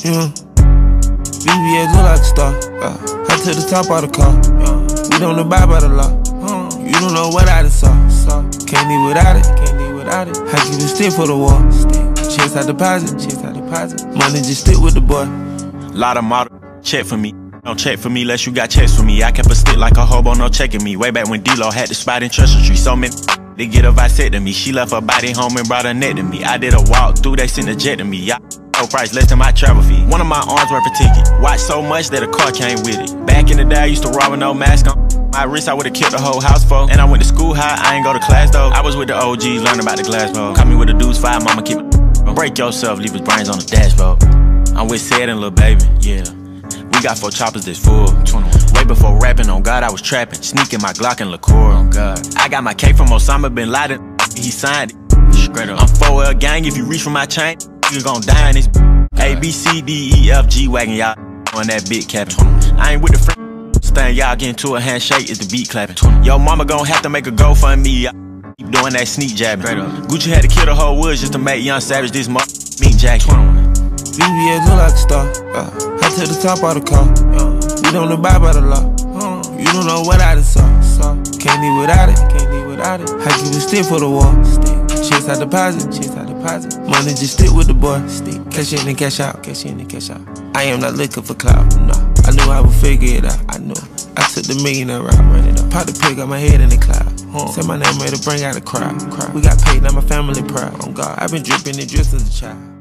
Yeah. BBS look like a star. Hot to the top of the car. We don't abide by the law. You don't know what I just saw. Can't live without it. I keep it stick for the war. Chase out deposit. Money just stick with the boy. Lot of model check for me. Don't check for me unless you got checks for me. I kept a stick like a hobo, no checking me. Way back when D-Lo had the spot in Treasure Tree. So many they get a vasectomy. She left her body home and brought her neck to me. I did a walk through, they sent a jet to me. Y'all no price less than my travel fee. One of my arms worth a ticket. Watched so much that a car came with it. Back in the day I used to rob with no mask on. My wrist I would've killed the whole house for. And I went to school high, I ain't go to class though. I was with the OGs, learning about the glass bowl. Caught me with the dudes five, mama keep it. Break yourself, leave his brains on the dashboard. I'm with Sid and Lil Baby, yeah. We got 4 choppers that's full. 21. Way before rapping, on God I was trapping. Sneaking my Glock and liqueur, on God. I got my cake from Osama bin Laden, he signed it. Straight up. I'm 4L gang, if you reach for my chain, you gon' die in this. A, B, C, D, E, F, G wagon, y'all on that big cabin. I ain't with the friends, thing, y'all get into a handshake, is the beat clapping. Yo mama gon' have to make a GoFundMe, y'all keep doing that sneak jabbing. Gucci had to kill the whole woods just to make Young Savage this meat jacket. BBS look like a star. Hot to the top of the car. We don't abide by the law. You don't know what I just saw. Can't live without it. I keep it stick for the war. Chase out deposit. Money just stick with the boy. Cash in and cash out. I am not looking for clout. No, I knew I would figure it out. I knew. I took the millionaire route, running up. Pop the pig, got my head in the cloud. Said my name ready to bring out the crowd. We got paid, now my family proud. On God, I've been dripping it just as a child.